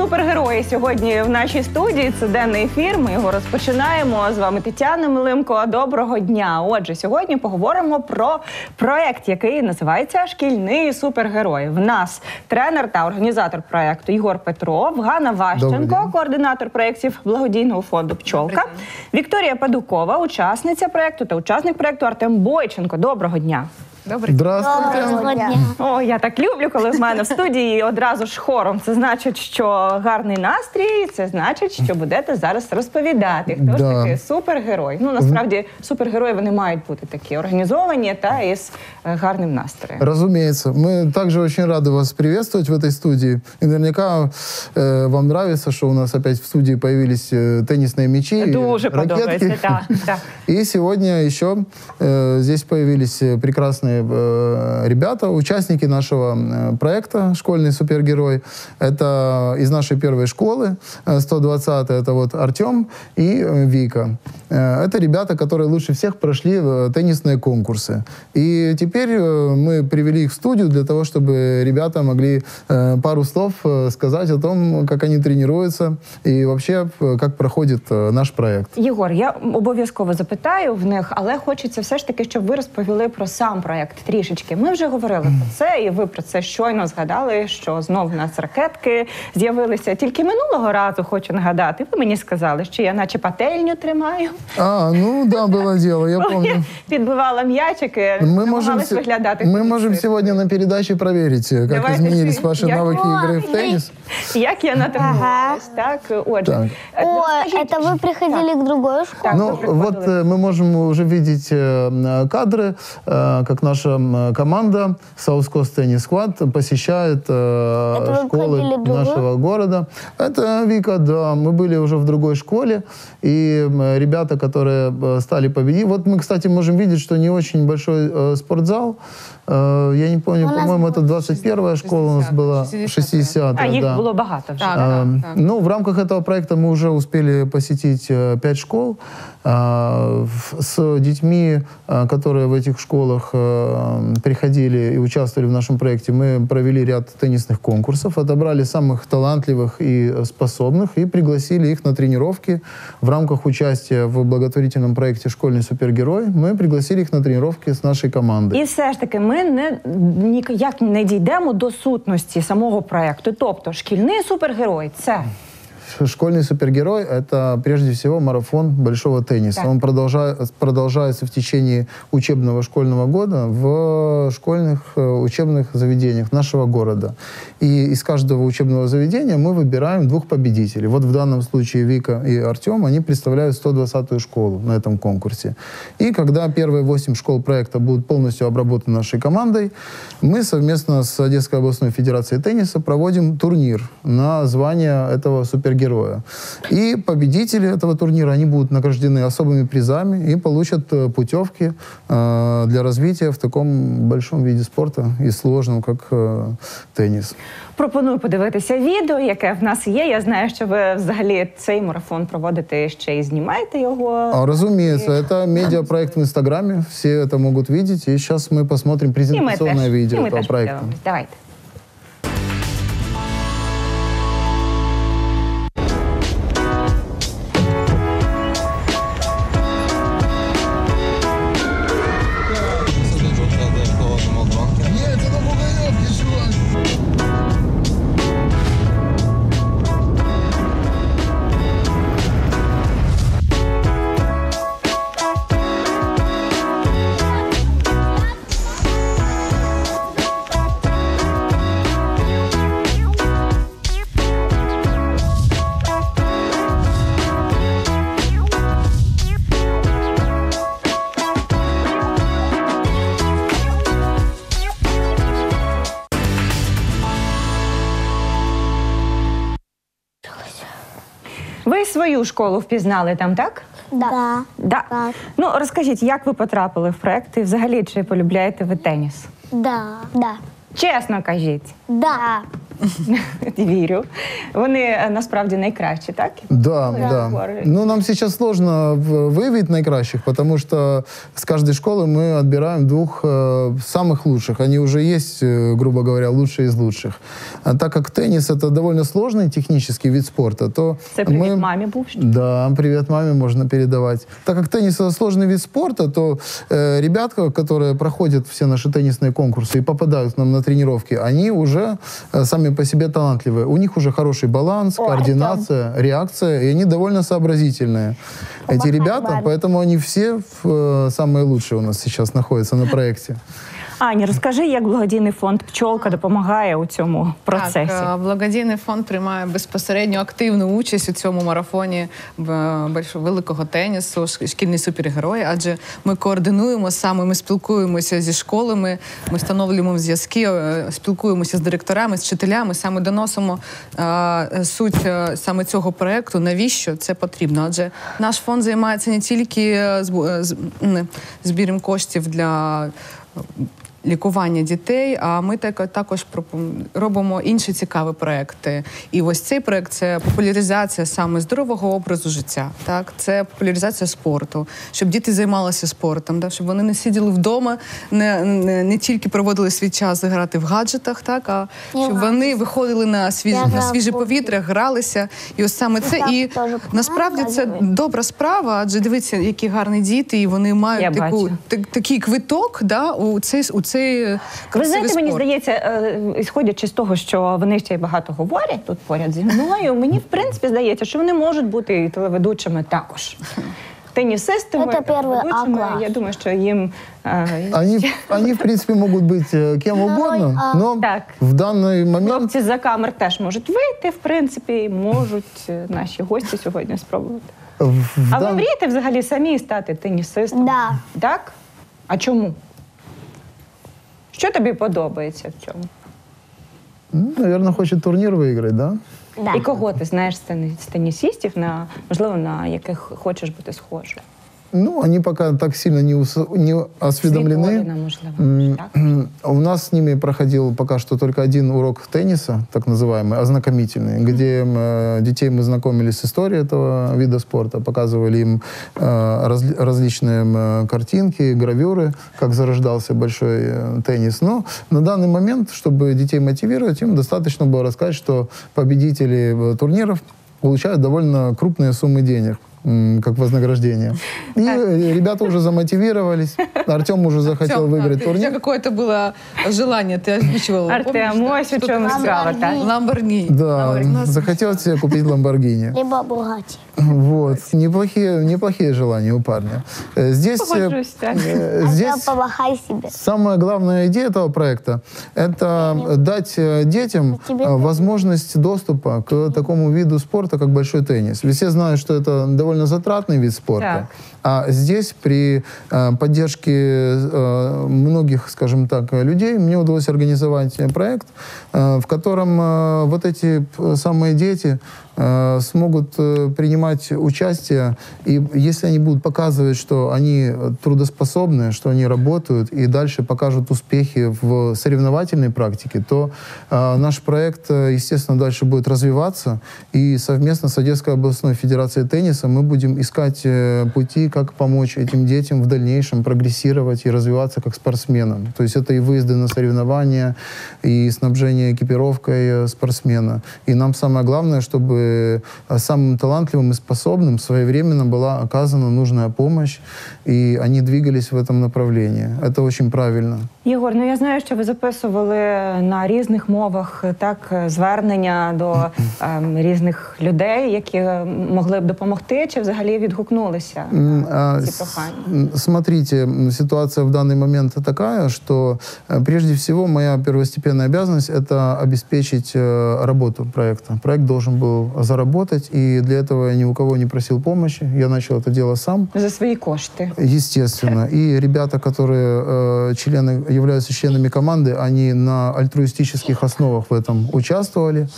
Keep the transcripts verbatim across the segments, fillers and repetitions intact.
Супергерої сьогодні в нашій студії. Це денний ефір. Ми його розпочинаємо. З вами Тетяна Милимко. Доброго дня. Отже, сьогодні поговоримо про проєкт, який називається «Шкільний супергерой». В нас тренер та організатор проєкту Єгор Петров, Ганна Ващенко, координатор проєктів благодійного фонду «Пчолка», Вікторія Падукова, учасниця проєкту, та учасник проєкту Артем Бойченко. Доброго дня. Добрий день. Доброго дня. О, я так люблю, коли в мене в студії одразу ж хором. Це значить, що гарний настрій, це значить, що будете зараз розповідати, хто Да. ж такий супергерой. Ну, насправді, супергерої, вони мають бути такі організовані та із е, гарним настроєм. Разумеется. Мы также очень рады вас приветствовать в этой студии. И наверняка э, вам нравится, что у нас опять в студии появились э, теннисные мячи, Дуже подобається, ракетки. так, так. И сегодня еще э, здесь появились прекрасные э, ребята, участники нашего э, проекта «Школьный супергерой». Это из нашей первой школы, э, сто двадцатая, это вот Артем и э, Вика. Э, это ребята, которые лучше всех прошли э, теннисные конкурсы. И теперь э, мы привели их в студию для того, чтобы ребята могли э, пару слов э, сказать о том, как они тренируются и вообще, э, как проходит э, наш проект. Єгор, я обов'язково запитаю в них, але хочеться все ж таки, щоб ви розповіли про сам проєкт трішечки. Ми вже говорили про це, і ви про це щойно згадали, що знов в нас ракетки з'явилися. Тільки минулого разу, хочу нагадати, ви мені сказали, що я наче пательню тримаю. А, ну да, было дело, я помню. Підбивала м'ячики, Мы можем, намагалась се- виглядати. мы тенісистом. можем сегодня на передаче проверить, как Давайте изменились всі- ваши як- навыки игры в теннис. Як я натренувалась, так? Отже. Так. Е, О, скажіть, это вы приходили к другой школе? Так, ви Ну, приходили. вот э, мы можем уже видеть э, кадры, э, как наша м, команда South Coast Tennis Squad посещает э, Это вы школы ходили в другую? нашего города. Это Вика, да. Мы были уже в другой школе, и м, ребята, которые э, стали победить. Вот мы, кстати, можем видеть, что не очень большой э, спортзал. Э, я не помню, У нас по-моему, это было двадцать первая школа у нас была, шестидесятая. А їх да. було багато вже. А, Так, так. Ну, в рамках этого проекта мы уже успели посетить э, пять школ а, в- с детьми, а, которые в этих школах э, приходили и участвовали в нашем проекте. Мы провели ряд теннисных конкурсов, отобрали самых талантливых и способных и пригласили их на тренировки. В рамках участия в благотворительном проекте «Школьный супергерой» мы пригласили их на тренировки с нашей командой. І все ж таки ми не, ніяк не дійдемо до сутності самого проєкту. Тобто шкільний супергерой – це... Школьный супергерой – это прежде всего марафон большого тенниса. Так. Он продолжает, продолжается в течение учебного школьного года в школьных э, учебных заведениях нашего города. И из каждого учебного заведения мы выбираем двух победителей. Вот в данном случае Вика и Артем, они представляют сто двадцатую школу на этом конкурсе. И когда первые восемь школ проекта будут полностью обработаны нашей командой, мы совместно с Одесской областной федерацией тенниса проводим турнир на звание этого супергероя. И победители этого турнира, они будут награждены особыми призами и получат э, путевки э, для развития в таком большом виде спорта и сложном, как э, теннис. Пропоную подивитися відео, яке в нас є. Я знаю, що ви взагалі цей марафон проводите ще і знімаєте його. А, разумеется, это медиапроект в Инстаграме, все это могут видеть. И сейчас мы посмотрим І ми презентационное теж, видео і ми этого теж проекта. подивимось. Давайте. Ви свою школу впізнали там, так? Да. Да. Так. Ну, розкажіть, як ви потрапили в проєкт і взагалі, чи полюбляєте ви теніс? Да. Да. Чесно кажіть. Да. Вірю. Вони е, насправді найкращі, так? Да, Да, да. говорю. Ну, нам сейчас сложно в- выявить наикращих, потому что с каждой школы мы отбираем двух э, самых лучших. Они уже есть, э, грубо говоря, лучшие из лучших. А так как теннис — это довольно сложный технический вид спорта, то Це привіт мы... мамі був. Да, привет маме можно передавать. Так как теннис — это сложный вид спорта, то э, ребятка, которые проходят все наши теннисные конкурсы и попадают к нам на тренировки, они уже э, сами по себе талантливые. У них уже хороший баланс, О, координация, реакция, и они довольно сообразительные. Эти Помахай ребята, маме. поэтому они все э, самые лучшие у нас сейчас находятся на проекте. Аня, розкажи, як благодійний фонд «Пчолка» допомагає у цьому процесі. Так, е, благодійний фонд приймає безпосередньо активну участь у цьому марафоні б- більш великого тенісу, ш- шкільні супергерої, адже ми координуємо саме, ми спілкуємося зі школами, ми встановлюємо зв'язки, е, спілкуємося з директорами, з вчителями, саме доносимо е, суть е, саме цього проекту, навіщо це потрібно. Адже наш фонд займається не тільки е, збу- е, з- м, збіром коштів для е, лікування дітей, а ми так, також пропо- робимо інші цікаві проекти. І ось цей проект – це популяризація саме здорового образу життя. Так? Це популяризація спорту, щоб діти займалися спортом, так? Щоб вони не сиділи вдома, не, не, не тільки проводили свій час грати в гаджетах, так? А Ні, щоб грати. вони виходили на свіже, Я на грав свіже в футбол. повітря, гралися. І ось саме це. так І теж насправді це показує. добра справа, адже дивіться, які гарні діти, і вони Я мають таку, бачу. так- такий квиток, да, у цей, у цей Ви красивий знаєте, мені спорт. здається, е, ісходячи з того, що вони ще й багато говорять тут поряд зі мною, мені в принципі здається, що вони можуть бути і телеведучими також. Тенісистами, Це перший телеведучими. А-клас. Я думаю, що їм е, Они, они в принципе, могут быть э, кем угодно, но Так. в данный момент... хлопці за камер теж можуть вийти, в принципі, і можуть е, наші гості сьогодні спробувати. В, в А ви дан- мрієте взагалі самі стати тенісистом? Да. Так? А чому? Що тобі подобається в цьому? Ну, наверное, хочет турнир выиграть, да? Да. І кого ти знаєш з тені- з тенісістів, на, можливо, на яких хочеш бути схожим? Ну, они пока так сильно не, ус- не осведомлены. Світоліна, можливо, М, так? У нас с ними проходил пока что только один урок тенниса, так называемый, ознакомительный, где э, детей мы знакомили с историей этого вида спорта, показывали им э, разли- различные м, картинки, гравюры, как зарождался большой э, теннис. Но на данный момент, чтобы детей мотивировать, им достаточно было рассказать, что победители э, турниров получают довольно крупные суммы денег, м, как вознаграждение. И э, ребята уже замотивировались. Артем уже захотел Артём, выиграть да, ты- У тебя турнир. какое-то было желание, ты озвучивала. Артем, помнишь, да? ось у Что-то чому там- справа, так? Ламборгини. Да, У нас- захотел себе купить Ламборгини. Либо Бугатти. Вот. Неплохие, неплохие желания у парня. Э, Здесь, э, Погоджусь, так. э, А здесь помахай себе. самая главная идея этого проекта – это дать э, детям Тебе э, возможность доступа к такому виду спорта, как большой теннис. Ведь все знают, что это довольно затратный вид спорта. Так. А здесь при э, поддержке э, многих, скажем так, людей мне удалось организовать э, проект, э, в котором э, вот эти п- самые дети э, смогут э, принимать участие, и если они будут показывать, что они э, трудоспособны, что они работают, и дальше покажут успехи в соревновательной практике, то э, наш проект, э, естественно, дальше будет развиваться, и совместно с Одесской областной федерацией тенниса мы будем искать э, пути, как помочь этим детям в дальнейшем прогрессировать и развиваться как спортсменам. То есть это и выезды на соревнования, и снабжение экипировкой э, спортсмена. И нам самое главное, чтобы э, самым талантливым и способным своевременно была оказана нужная помощь, и они двигались в этом направлении. Это очень правильно. Єгор, ну я знаю, що ви записували на різних мовах так звернення до ем, різних людей, які могли б допомогти, чи взагалі відгукнулися М, на а, ці с- прохання? м, Смотрите, м, ситуация в данный момент такая, что э, прежде всего моя первостепенная обязанность – это обеспечить э, работу проекта. Проект должен был заработать, и для этого я ни у кого не просил помощи. Я начал это дело сам, За свої кошти. естественно. И ребята, которые э, члены являются членами команды, они на альтруистических основах в этом участвовали.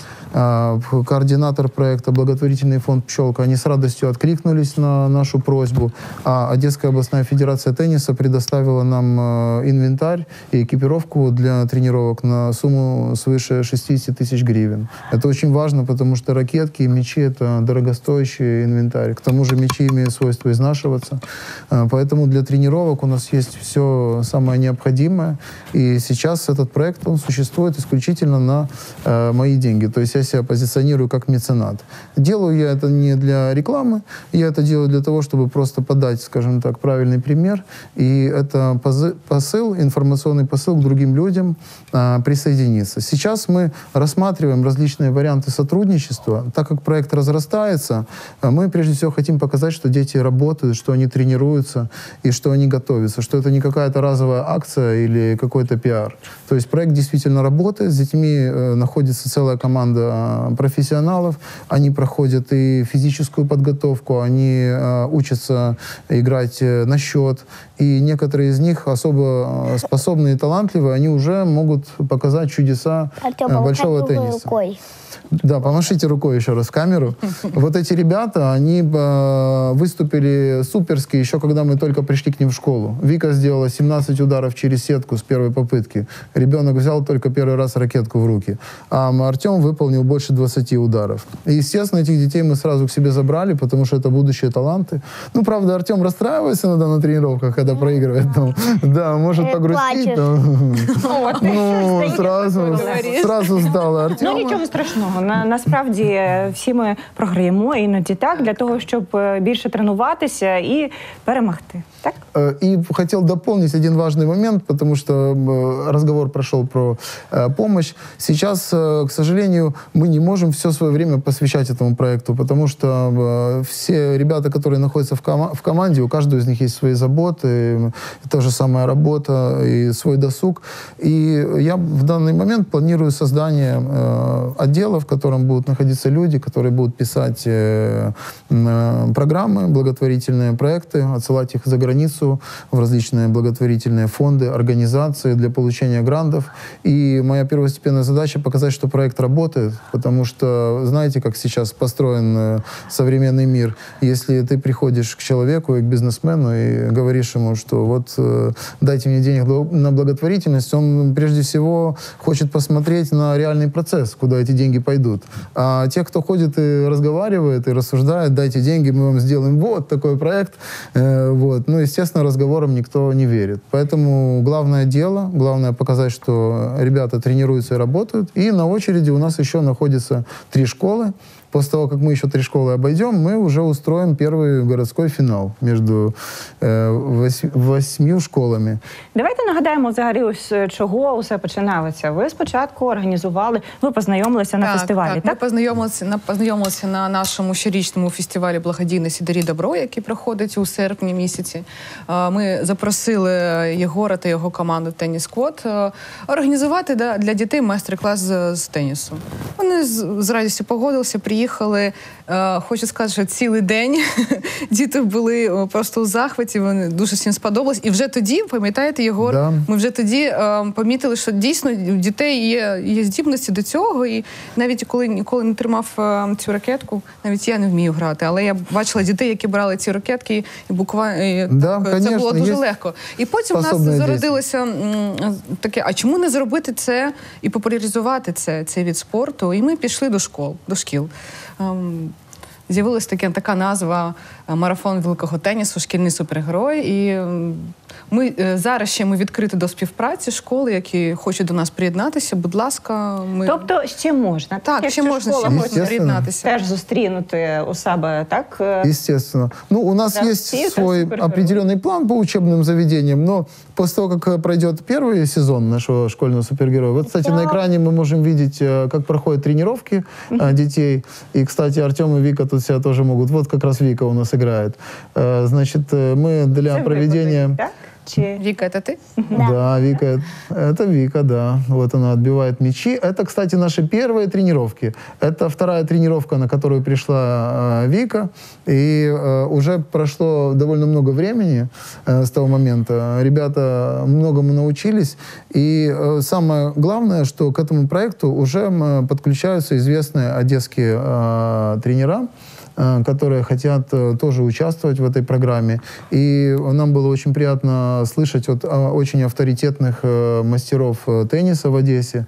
Координатор проекта «Благотворительный фонд «Пчелка», они с радостью откликнулись на нашу просьбу, а Одесская областная федерация тенниса предоставила нам инвентарь и экипировку для тренировок на сумму свыше шестьдесят тысяч гривен. Это очень важно, потому что ракетки и мячи — это дорогостоящий инвентарь. К тому же мячи имеют свойство изнашиваться. Поэтому для тренировок у нас есть все самое необходимое. И сейчас этот проект, он существует исключительно на э, мои деньги. То есть я себя позиционирую как меценат. Делаю я это не для рекламы, я это делаю для того, чтобы просто подать, скажем так, правильный пример. И это посыл, информационный посыл к другим людям э, присоединиться. Сейчас мы рассматриваем различные варианты сотрудничества. Так как проект разрастается, мы прежде всего хотим показать, что дети работают, что они тренируются и что они готовятся, что это не какая-то разовая акция или какой-то пиар. То есть проект действительно работает, с детьми э, находится целая команда э, профессионалов, они проходят и физическую подготовку, они э, учатся играть э, на счет, и некоторые из них особо способные и талантливые, они уже могут показать чудеса Артём, э, большого тенниса. Рукой. Да, помашите рукой еще раз в камеру. Вот эти ребята, они э, выступили суперски еще когда мы только пришли к ним в школу. Вика сделала семнадцать ударов через сетку с первой попытки. Ребенок взял только первый раз ракетку в руки. А Артем выполнил больше двадцати ударов. И, естественно, этих детей мы сразу к себе забрали, потому что это будущие таланты. Ну, правда, Артем расстраивается иногда на тренировках, когда проигрывает. Ну, да, может Э, погрустить. плачет. но- Ну, сразу, сразу сдала Ну, Артема. нічого страшного. На, насправді всі ми програємо іноді так, для того, щоб е, більше тренуватися і перемогти. Так? Э, И хотел дополнить один важный момент, потому что э, разговор прошел про э, помощь. Сейчас, э, к сожалению, мы не можем все свое время посвящать этому проекту, потому что э, все ребята, которые находятся в, кома- в команде, у каждого из них есть свои заботы, э, та же самая работа и свой досуг. И я в данный момент планирую создание э, отдела, в котором будут находиться люди, которые будут писать э, э, программы, благотворительные проекты, отсылать их за границу в различные благотворительные фонды, организации для получения грантов. И моя первостепенная задача — показать, что проект работает, потому что, знаете, как сейчас построен э, современный мир. Если ты приходишь к человеку и к бизнесмену и говоришь ему, что вот э, дайте мне денег бл- на благотворительность, он прежде всего хочет посмотреть на реальный процесс, куда эти деньги пойдут. А те, кто ходит и разговаривает, и рассуждает, дайте деньги, мы вам сделаем вот такой проект, э, вот. Ну, естественно, разговорам никто не верит. Поэтому главное дело, главное показать, что ребята тренируются и работают. И на очереди у нас еще находится три школы. После того, как мы еще три школы обойдем, мы уже устроим первый городской финал между э, вось, восьмью школами. Давайте нагадаємо взагалі, ось з чого усе починалося. Ви спочатку організували, ви познайомилися на фестивалі, так? Ми познайомилися на познайомилися на нашому щорічному фестивалі благодійності «Дарі добро», який проходить у серпні місяці. Е, Ми запросили Єгора та його команду «Теніс Квот» е, організувати да, для дітей майстер-клас з, з тенісу. Вони з, з радістю погодилися, приїхали. Е, Хочу сказати, що цілий день діти були просто у захваті, вони дуже всім сподобалось. І вже тоді, пам'ятаєте, Єгор, Да. ми вже тоді е, помітили, що дійсно у дітей є, є здібності до цього. І навіть коли ніколи не тримав е, цю ракетку, навіть я не вмію грати, але я бачила дітей, які брали ці ракетки, і буквально і Да, так, це конечно, було дуже є легко. І потім у нас способне зародилося м, таке, а чому не зробити це і популяризувати це, цей від спорту? І ми пішли до школ, до шкіл. Ем, З'явилася така, така назва «Марафон великого тенісу. Шкільний супергерой». І м, ми е, зараз ще ми відкриті до співпраці школи, які хочуть до нас приєднатися. Будь ласка, ми Тобто ще можна, так, якщо ще можна, школа ще хоче можна приєднатися. теж зустрінути у себе, так? е, Естественно. Ну, у нас Да, есть и это свой супер определенный план по учебным заведениям, но после того, как пройдет первый сезон нашего школьного супергероя, вот, кстати, Да. на экране мы можем видеть, э, как проходят тренировки э, детей. И, кстати, Артем и Вика тут себя тоже могут. Вот как раз Вика у нас играет. Э, Значит, э, мы для Це проведения... виходить, так? Чи... Віка, это ты? Да, Вика, это Вика, да. Вот она отбивает мячи. Это, кстати, наши первые тренировки. Это вторая тренировка, на которую пришла э, Вика. И э, уже прошло довольно много времени э, с того момента. Ребята многому научились. И э, самое главное, что к этому проекту уже э, подключаются известные одесские э, тренера, которые хотят тоже участвовать в этой программе. И нам было очень приятно слышать от очень авторитетных мастеров тенниса в Одессе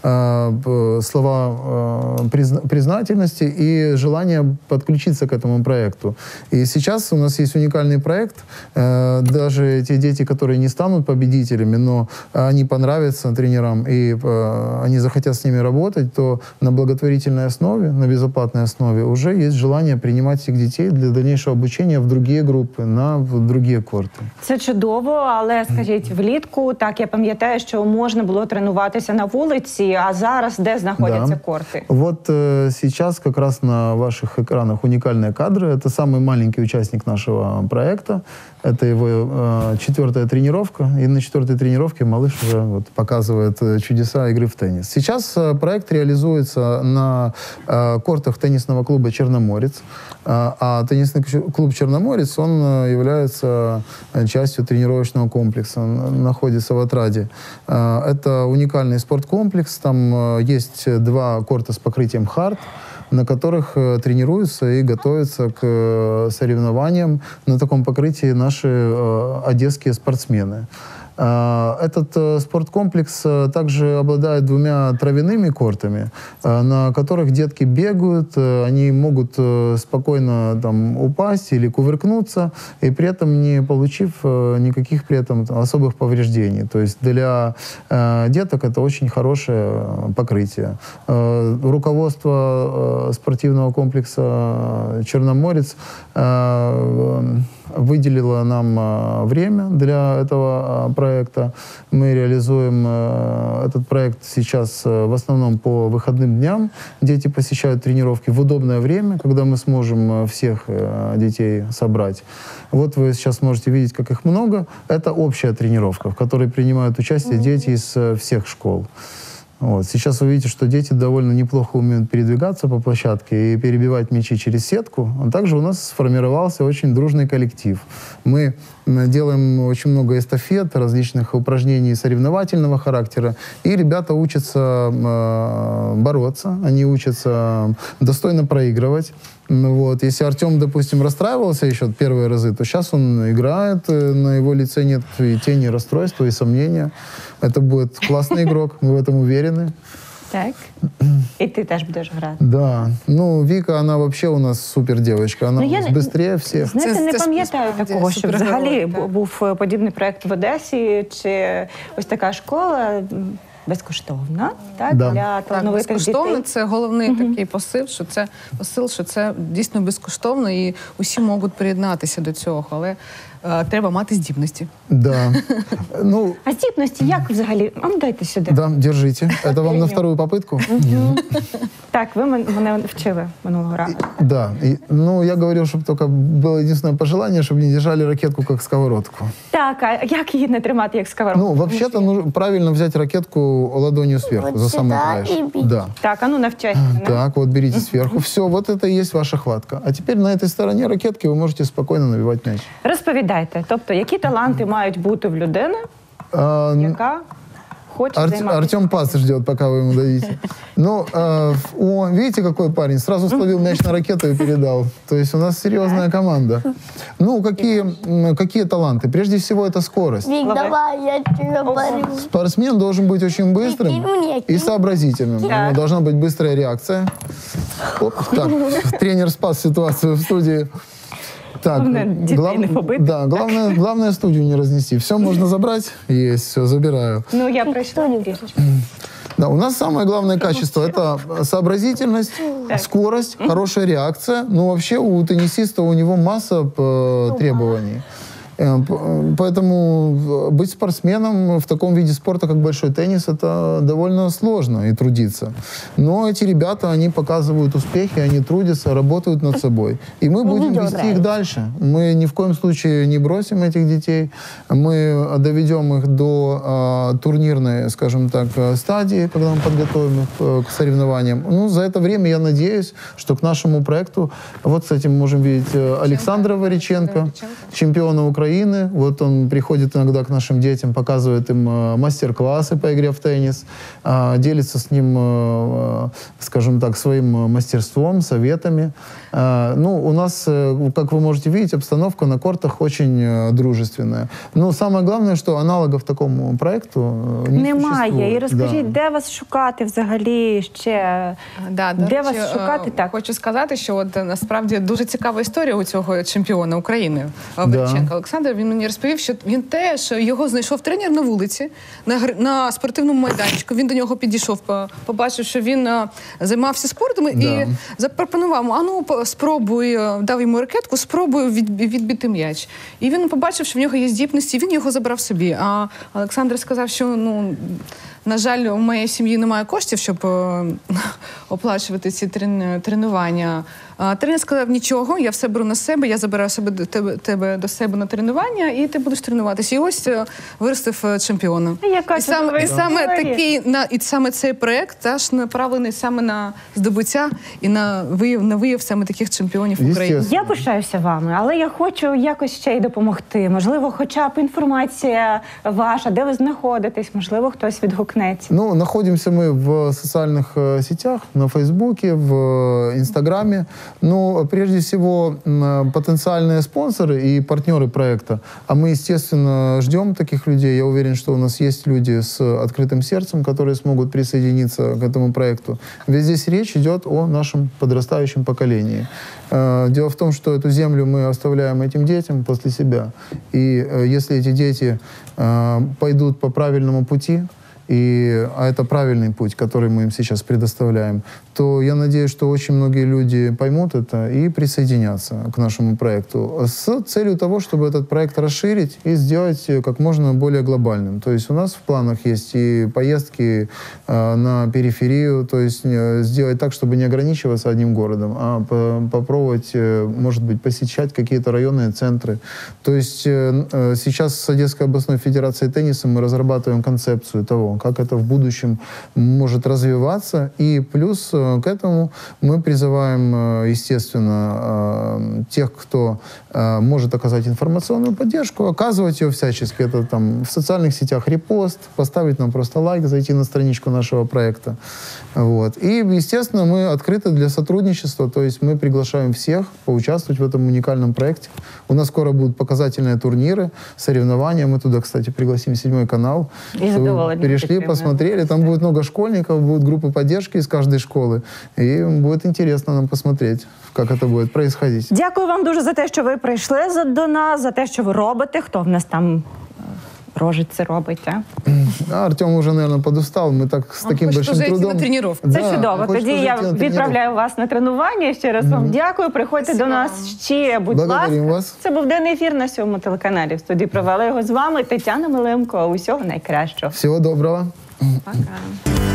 слова признательности и желание подключиться к этому проекту. И сейчас у нас есть уникальный проект. Даже те дети, которые не станут победителями, но они понравятся тренерам, и они захотят с ними работать, то на благотворительной основе, на безоплатной основе уже есть желание принимать всех детей для дальнейшего обучения в другие группы, на в другие корти. Це чудово, але скажіть, влітку, так, я пам'ятаю, що можна було тренуватися на вулиці, а зараз де знаходяться Да. корти? Вот э, сейчас как раз на ваших экранах уникальные кадры. Это самый маленький участник нашего проекта. Это его э, четвертая тренировка. И на четвертой тренировке малыш уже вот, показывает э, чудеса игры в теннис. Сейчас э, проект реализуется на э, кортах теннисного клуба «Черноморец». А, а теннисный клуб «Черноморец», он э, является частью тренировочного комплекса. Он находится в Отраде. Э, это уникальный спорткомплекс. Там э, есть два корта с покрытием хард, на которых э, тренируются и готовятся к э, соревнованиям на таком покрытии наши э, одесские спортсмены. Э, Этот э, спорткомплекс э, также обладает двумя травяными кортами, э, на которых детки бегают, э, они могут э, спокойно там упасть или кувыркнуться, и при этом не получив э, никаких при этом там, особых повреждений. То есть для э, деток это очень хорошее э, покрытие. Э, руководство э, спортивного комплекса «Черноморец» э, выделила нам э, время для этого э, проекта. Мы реализуем э, этот проект сейчас э, в основном по выходным дням. Дети посещают тренировки в удобное время, когда мы сможем э, всех э, детей собрать. Вот вы сейчас можете видеть, как их много. Это общая тренировка, в которой принимают участие дети из э, всех школ. Вот. Сейчас вы видите, что дети довольно неплохо умеют передвигаться по площадке и перебивать мячи через сетку. А также у нас сформировался очень дружный коллектив. Мы делаем очень много эстафет, различных упражнений соревновательного характера. И ребята учатся э, бороться, они учатся достойно проигрывать. Вот. Если Артем, допустим, расстраивался еще первые разы, то сейчас он играет, на его лице нет и тени расстройства, и сомнения. Это будет классный игрок, мы в этом уверены. Так. І ти теж будеш грати. Да. Ну, Вика, она вообще у нас супер девочка. Она Ну, у я нас не- быстрее всех. Знаєте, Це- не це пам'ятаю справді такого, що супергерой, взагалі так. бу- був е, подібний проект в Одесі, чи ось така школа м, безкоштовна, так, Да. для Так, талановитих безкоштовно. дітей. Це головний такий посил, що це посил, що це дійсно безкоштовно, і усі можуть приєднатися до цього, але е, треба мати здібності. Да. Ну, А здібності як взагалі? А ну дайте сюди. да, держите. Это вам на вторую попытку? Так, ви мен- мене вчили минулого разу. Да. И, ну, я говорил, чтобы только было единственное пожелание, чтобы не держали ракетку как сковородку. Так, а як її не тримати, як сковородку? Ну, вообще-то нужно правильно взять ракетку ладонью сверху, Вот за самый сюда краешек. и бить. Да. Так, а ну навчайте мене. Так, вот берите сверху. Все, вот это и есть ваша хватка. А теперь на этой стороне ракетки вы можете спокойно набивать мяч. Розповідайте, тобто, які таланти мають бути в людини, А, н- яка хоче Ар- займатися? Артем пас ждет, пока вы ему дадите. Ну, э, о, видите, какой парень? Сразу словил мяч на ракету и передал. То есть у нас серьезная команда. Ну, какие, м, какие таланты? Прежде всего, это скорость. Вик, Лавай. давай, я тебя борю. Спортсмен должен быть очень быстрым Кинь мне, и кинь. сообразительным. У него должна быть быстрая реакция. Оп, так, тренер спас ситуацию в студии. Так, Главное, детей не побыть. да, главное, главное студию не разнести. Все можно забрать. Есть, все, забираю. Ну, я прийшла трішечки. Да, у нас самое главное качество – это сообразительность, скорость, хорошая реакция. Ну, вообще у теннисиста у него масса э, требований. Э, п- Поэтому быть спортсменом в таком виде спорта, как большой теннис, это довольно сложно и трудиться. Но эти ребята, они показывают успехи, они трудятся, работают над собой. И мы будем видео вести их нравится. дальше. Мы ни в коем случае не бросим этих детей. Мы доведем их до э, турнирной, скажем так, э, стадии, когда мы подготовим их э, к соревнованиям. Ну, за это время я надеюсь, что к нашему проекту, вот, кстати, мы можем видеть э, Александра Вариченко, чемпиона Украины. Вот он приходит иногда к нашим детям, показывает им э, мастер-классы по игре в теннис, э, делится с ним, э, э, скажем так, своим мастерством, советами. Э, ну, у нас, э, как вы можете видеть, обстановка на кортах очень э, дружественная. Но самое главное, что аналогов такому проекту э, не Немає. существует. І розкажіть, Да. де вас шукати взагалі ще? Да, до Де речі, вас шукати? е, Так. Хочу сказати, що от е, насправді дуже цікава історія у цього чемпіона України Вариченка Олександра. Він мені розповів, що він теж його знайшов тренер на вулиці, на гр- на спортивному майданчику. Він до нього підійшов, по- побачив, що він е, займався спортом і Да. запропонував йому, а ну по- спробуй, е, дав йому ракетку, спробуй від, відбити м'яч. І він побачив, що в нього є здібності, і він його забрав собі. А Олександр сказав, що ну. На жаль, у моєї сім'ї немає коштів, щоб е, оплачувати ці трен- тренування. А тренер сказав, нічого, я все беру на себе, я забираю себе до тебе, тебе до себе на тренування, і ти будеш тренуватися. І ось е, виростив е, чемпіона. Яка І саме, чудова і саме історія. такий на і саме цей проект теж направлений саме на здобуття і на вияв на вияв саме таких чемпіонів України. Естественно. Я пишаюся вами, але я хочу якось ще й допомогти. Можливо, хоча б інформація ваша, де ви знаходитесь, можливо, хтось відгукнеться. Ну, находимся мы в социальных э, сетях, на Фейсбуке, в э, Инстаграме. Но прежде всего м, потенциальные спонсоры и партнеры проекта. А мы, естественно, ждем таких людей. Я уверен, что у нас есть люди с открытым сердцем, которые смогут присоединиться к этому проекту. Ведь здесь речь идет о нашем подрастающем поколении. Э, Дело в том, что эту землю мы оставляем этим детям после себя. И э, если эти дети э, пойдут по правильному пути, и, а это правильный путь, который мы им сейчас предоставляем, то я надеюсь, что очень многие люди поймут это и присоединятся к нашему проекту с целью того, чтобы этот проект расширить и сделать как можно более глобальным. То есть у нас в планах есть и поездки э, на периферию, то есть э, сделать так, чтобы не ограничиваться одним городом, а по попробовать, э, может быть, посещать какие-то районные центры. То есть э, э, сейчас с Одесской областной федерацией тенниса мы разрабатываем концепцию того, как это в будущем может развиваться. И плюс э, к этому мы призываем, э, естественно, э, тех, кто э, может оказать информационную поддержку, оказывать ее всячески. Это там в социальных сетях репост, поставить нам просто лайк, зайти на страничку нашего проекта. Вот. И, естественно, мы открыты для сотрудничества, то есть мы приглашаем всех поучаствовать в этом уникальном проекте. У нас скоро будут показательные турниры, соревнования. Мы туда, кстати, пригласим седьмой канал. И чтобы задоволение перешли, таким, посмотрели. Там будет много школьников, будут группы поддержки из каждой школы. И будет интересно нам посмотреть, как это будет происходить. Дякую вам дуже за те, що ви прийшли за- до нас, за те, що ви робите. Хто в нас там е, рожиці робить, а? А Артем уже, наверное, подустал. Мы так с Он таким хочет большим уже идти трудом... на тренировку. Це Да, чудово. хочет Тоді уже я идти на тренировку. відправляю вас на тренування. Ще раз вам дякую. Приходьте Спасибо до нас вам. ще, будь Благодарим ласка. вас. Це був денний ефір на сьомому телеканалі. В студії провела його з вами Тетяна Милимко. Усього найкращого. Всего доброго. Пока.